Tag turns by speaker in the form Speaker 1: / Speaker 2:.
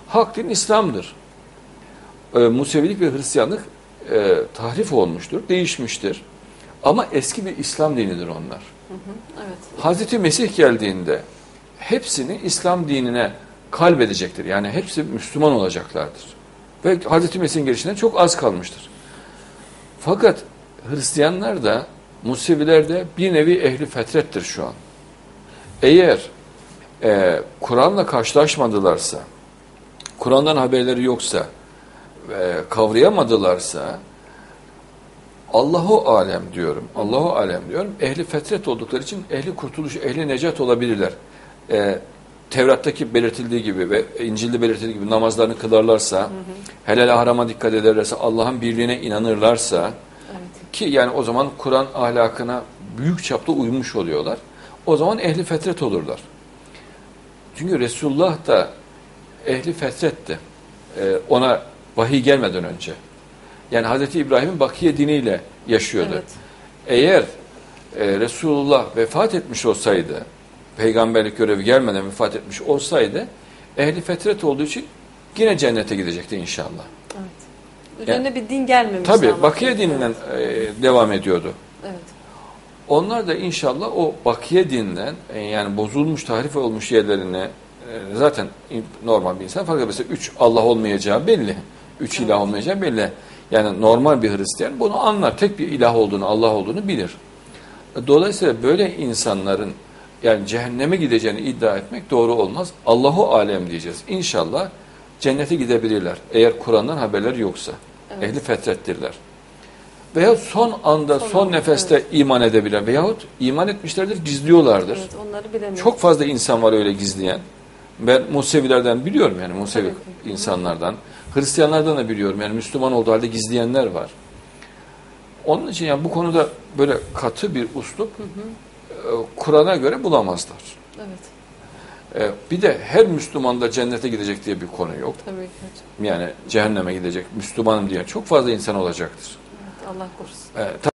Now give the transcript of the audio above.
Speaker 1: Hak din İslam'dır. Musevilik ve Hristiyanlık tahrif olmuştur, değişmiştir. Ama eski bir İslam dinidir onlar.
Speaker 2: Evet.
Speaker 1: Hazreti Mesih geldiğinde hepsini İslam dinine kalbedecektir. Yani hepsi Müslüman olacaklardır. Ve Hazreti Mesih'in gelişinden çok az kalmıştır. Fakat Hristiyanlar da, Museviler de bir nevi ehli fetrettir şu an. Eğer Kur'an'la karşılaşmadılarsa, Kur'an'dan haberleri yoksa, kavrayamadılarsa, Allahu alem diyorum. Allahu alem diyorum. Ehli fetret oldukları için ehli kurtuluş, ehli necat olabilirler. Tevrat'taki belirtildiği gibi ve İncil'de belirtildiği gibi namazlarını kılarlarsa, helal harama dikkat ederlerse, Allah'ın birliğine inanırlarsa, ki yani o zaman Kur'an ahlakına büyük çapta uymuş oluyorlar. O zaman ehli fetret olurlar. Çünkü Resulullah da ehli fetretti. Ona vahiy gelmeden önce. Yani Hazreti İbrahim'in Bakiye diniyle yaşıyordu.
Speaker 2: Evet.
Speaker 1: Eğer Resulullah vefat etmiş olsaydı, peygamberlik görevi gelmeden vefat etmiş olsaydı, ehli fetret olduğu için yine cennete gidecekti inşallah.
Speaker 2: Evet. Üzerine yani, bir din gelmemiş.
Speaker 1: Tabii Bakiye dininden devam ediyordu.
Speaker 2: Evet.
Speaker 1: Onlar da inşallah o Bakiye dininden yani bozulmuş, tahrif olmuş yerlerine zaten normal bir insan fakat mesela 3 Allah olmayacağı belli. 3 ilah olmayacağı belli. Yani normal bir Hristiyan bunu anlar. Tek bir ilah olduğunu, Allah olduğunu bilir. Dolayısıyla böyle insanların yani cehenneme gideceğini iddia etmek doğru olmaz. Allahu alem diyeceğiz. İnşallah cennete gidebilirler. Eğer Kur'an'dan haberleri yoksa. Evet. Ehli fetrettirler. Veyahut son anda, son nefeste evet. iman edebilen veyahut iman etmişlerdir, gizliyorlardır.
Speaker 2: Evet, onları bilemiyoruz.
Speaker 1: Çok fazla insan var öyle gizleyen. Ben Musevilerden biliyorum yani Musevi insanlardan. Hristiyanlardan da biliyorum yani Müslüman olduğu halde gizleyenler var. Onun için yani bu konuda böyle katı bir uslup Kur'an'a göre bulamazlar.
Speaker 2: Evet.
Speaker 1: Bir de her Müslüman da cennete gidecek diye bir konu yok.
Speaker 2: Tabii ki.
Speaker 1: Yani cehenneme gidecek, Müslümanım diye çok fazla insan olacaktır.
Speaker 2: Evet, Allah korusun.